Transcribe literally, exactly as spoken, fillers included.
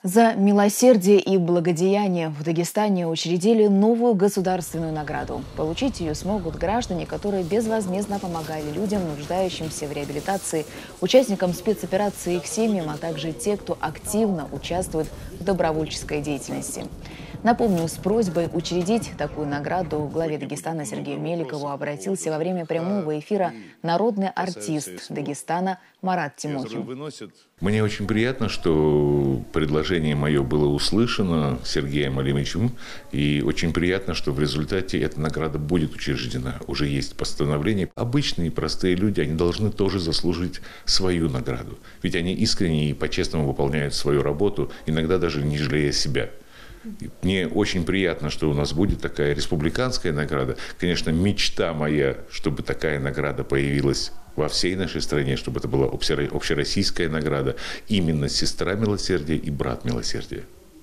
За милосердие и благодеяние в Дагестане учредили новую государственную награду. Получить ее смогут граждане, которые безвозмездно помогали людям, нуждающимся в реабилитации, участникам спецоперации и их семьям, а также те, кто активно участвует в добровольческой деятельности. Напомню, с просьбой учредить такую награду главе Дагестана Сергею Меликову обратился во время прямого эфира народный артист Дагестана Марат Тимохин. Мне очень приятно, что предложение мое было услышано Сергеем Алимовичем, и очень приятно, что в результате эта награда будет учреждена. Уже есть постановление. Обычные простые люди, они должны тоже заслужить свою награду. Ведь они искренне и по-честному выполняют свою работу, иногда даже не жалея себя. Мне очень приятно, что у нас будет такая республиканская награда. Конечно, мечта моя, чтобы такая награда появилась во всей нашей стране, чтобы это была общероссийская награда, именно сестра милосердия и брат милосердия.